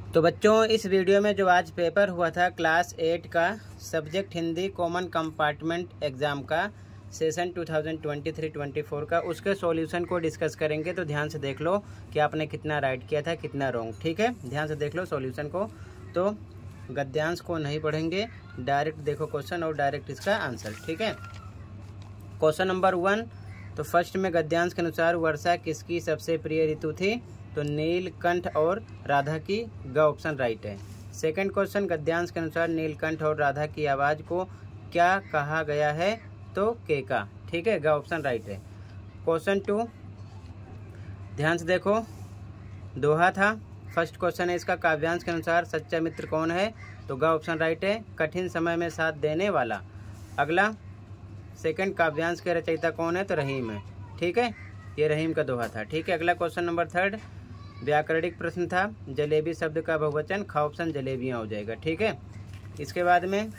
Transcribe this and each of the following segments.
तो बच्चों, इस वीडियो में जो आज पेपर हुआ था क्लास 8 का subject Hindi common compartment exam का सेशन 2023-24 का, उसके सॉल्यूशन को डिस्कस करेंगे। तो ध्यान से देख लो कि आपने कितना राइट किया था, कितना रॉन्ग। ठीक है, ध्यान से देख लो सॉल्यूशन को। तो गद्यांश को नहीं पढ़ेंगे, डायरेक्ट देखो क्वेश्चन और डायरेक्ट इसका आंसर। ठीक है, क्वेश्चन नंबर 1। तो फर्स्ट में गद्यांश के अनुसार वर्षा किसकी सबसे प्रिय ऋतु थी? तो नीलकंठ और राधा की। ग ऑप्शन राइट है। सेकंड क्वेश्चन, गद्यांश के अनुसार नीलकंठ और राधा की आवाज़ को क्या कहा गया है? तो केका। ठीक है, ग ऑप्शन राइट है। क्वेश्चन 2, ध्यान से देखो, दोहा था। फर्स्ट क्वेश्चन है इसका, काव्यांश के अनुसार सच्चा मित्र कौन है? तो ग ऑप्शन राइट है, कठिन समय में साथ देने वाला। अगला सेकंड, काव्यांश के रचयिता कौन है? तो रहीम है। ठीक है, ये रहीम का दोहा था। ठीक है, अगला क्वेश्चन नंबर 3 व्याकरणिक प्रश्न था। जलेबी शब्द का बहुवचन ख ऑप्शन जलेबियाँ हो जाएगा। ठीक है, इसके बाद में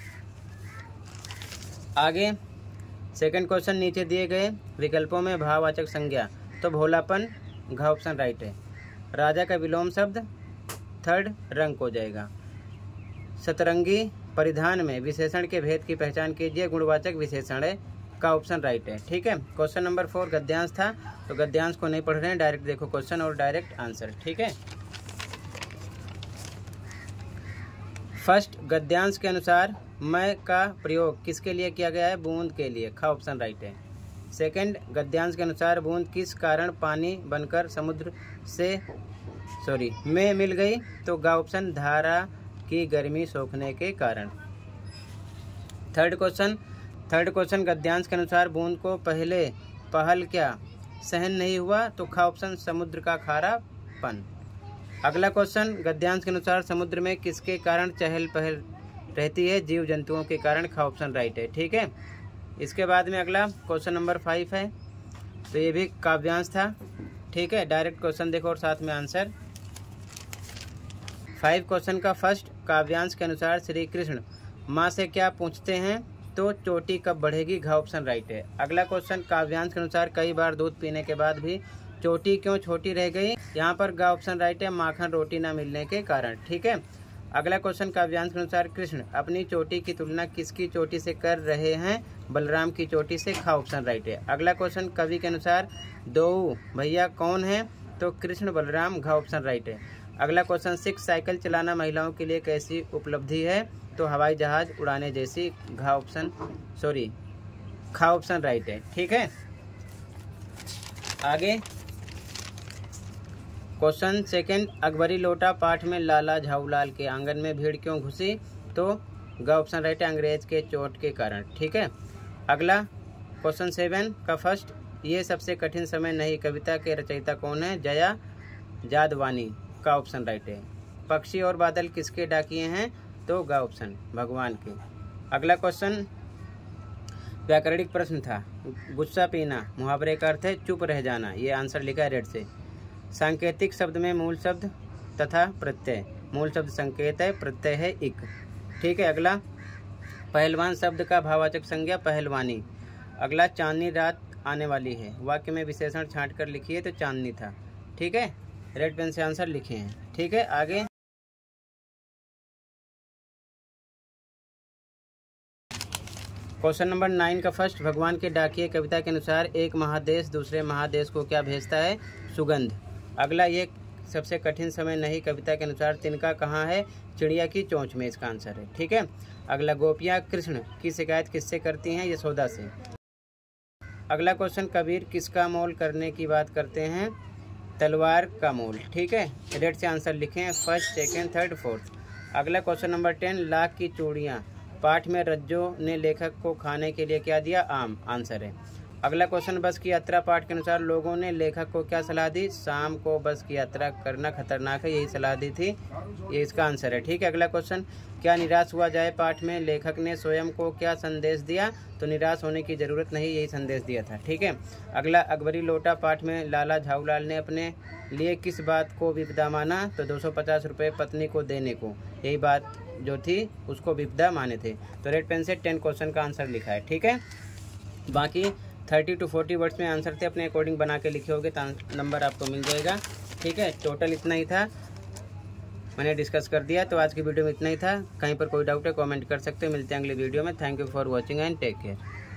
आगे सेकंड क्वेश्चन, नीचे दिए गए विकल्पों में भाववाचक संज्ञा। तो भोलापन, घ ऑप्शन राइट है। राजा का विलोम शब्द थर्ड रंग हो जाएगा। सतरंगी परिधान में विशेषण के भेद की पहचान कीजिए, गुणवाचक विशेषण है, का ऑप्शन राइट है। ठीक है, क्वेश्चन नंबर 4 गद्यांश था। तो गद्यांश को नहीं पढ़ रहे हैं, डायरेक्ट देखो क्वेश्चन और डायरेक्ट आंसर। ठीक है, फर्स्ट गद्यांश के अनुसार मैं का प्रयोग किसके लिए किया गया है? बूंद के लिए, ख ऑप्शन राइट है। सेकंड, गद्यांश के अनुसार बूंद किस कारण पानी बनकर समुद्र में मिल गई? तो ग ऑप्शन धारा की गर्मी सोखने के कारण। थर्ड क्वेश्चन, गद्यांश के अनुसार बूंद को पहल क्या सहन नहीं हुआ? तो ख ऑप्शन समुद्र का खारापन। अगला क्वेश्चन, गद्यांश के अनुसार समुद्र में किसके कारण चहल पहल रहती है? जीव जंतुओं के कारण, ख ऑप्शन राइट है। ठीक है, इसके बाद में अगला क्वेश्चन नंबर 5 है। तो ये भी काव्यांश था। ठीक है, डायरेक्ट क्वेश्चन देखो और साथ में आंसर। 5 क्वेश्चन का फर्स्ट, काव्यांश के अनुसार श्री कृष्ण माँ से क्या पूछते हैं? तो चोटी कब बढ़ेगी, घ ऑप्शन राइट है। अगला क्वेश्चन, काव्यांश के अनुसार कई बार दूध पीने के बाद भी चोटी क्यों छोटी रह गई? यहाँ पर ग ऑप्शन राइट है, माखन रोटी न मिलने के कारण। ठीक है, अगला क्वेश्चन, काव्यांश के अनुसार कृष्ण अपनी चोटी की तुलना किसकी चोटी से कर रहे हैं? बलराम की चोटी से, ख ऑप्शन राइट है। अगला क्वेश्चन, कवि के अनुसार दो भैया कौन है? तो कृष्ण बलराम, घ ऑप्शन राइट है। अगला क्वेश्चन 6, साइकिल चलाना महिलाओं के लिए कैसी उपलब्धि है? तो हवाई जहाज उड़ाने जैसी, ख ऑप्शन राइट है। ठीक है, आगे क्वेश्चन सेकंड, अकबरी लोटा पाठ में लाला झाऊलाल के आंगन में भीड़ क्यों घुसी? तो ग ऑप्शन राइट है, अंग्रेज के चोट के कारण। ठीक है, अगला क्वेश्चन 7 का फर्स्ट, ये सबसे कठिन समय नहीं कविता के रचयिता कौन है? जया जादवानी, का ऑप्शन राइट है। पक्षी और बादल किसके डाकिए हैं? तो ग ऑप्शन भगवान के। अगला क्वेश्चन व्याकरणिक प्रश्न था। गुस्सा पीना मुहावरे का अर्थ है चुप रह जाना, ये आंसर लिखा है रेड से। सांकेतिक शब्द में मूल शब्द तथा प्रत्यय, मूल शब्द संकेत है, प्रत्यय है इक। ठीक है, अगला पहलवान शब्द का भाववाचक संज्ञा पहलवानी। अगला चांदनी रात आने वाली है, वाक्य में विशेषण छांट कर लिखिए, तो चांदनी था। ठीक है, रेड पेन से आंसर लिखे हैं। ठीक है, आगे क्वेश्चन नंबर 9 का फर्स्ट, भगवान के डाकिए कविता के अनुसार एक महादेश दूसरे महादेश को क्या भेजता है? सुगंध। अगला, ये सबसे कठिन समय नहीं कविता के अनुसार तिनका कहाँ है? चिड़िया की चोंच में, इसका आंसर है। ठीक है, अगला, गोपियाँ कृष्ण की शिकायत किससे करती हैं? यशोदा से। अगला क्वेश्चन, कबीर किसका मोल करने की बात करते हैं? तलवार का मोल। ठीक है, रेड से आंसर लिखे हैं, फर्स्ट, सेकेंड, थर्ड, फोर्थ। अगला क्वेश्चन नंबर 10, लाख की चूड़ियाँ पाठ में रज्जो ने लेखक को खाने के लिए क्या दिया? आम, आंसर है। अगला क्वेश्चन, बस की यात्रा पाठ के अनुसार लोगों ने लेखक को क्या सलाह दी? शाम को बस की यात्रा करना खतरनाक है, यही सलाह दी थी, ये इसका आंसर है। ठीक है, अगला क्वेश्चन, क्या निराश हुआ जाए पाठ में लेखक ने स्वयं को क्या संदेश दिया? तो निराश होने की जरूरत नहीं, यही संदेश दिया था। ठीक है, अगला, अकबरी लोटा पाठ में लाला झाऊलाल ने अपने लिए किस बात को विपदा माना? तो 250 रुपये पत्नी को देने को, यही बात जो थी उसको विपदा माने थे। तो रेड पेन से 10 क्वेश्चन का आंसर लिखा है। ठीक है, बाकी 30 to 40 वर्ड्स में आंसर थे, अपने अकॉर्डिंग बना के लिखे होगे तो नंबर आपको मिल जाएगा। ठीक है, टोटल इतना ही था। मैंने डिस्कस कर दिया। तो आज की वीडियो में इतना ही था। कहीं पर कोई डाउट है कमेंट कर सकते हो। मिलते हैं अगली वीडियो में। Thank you for watching and take care.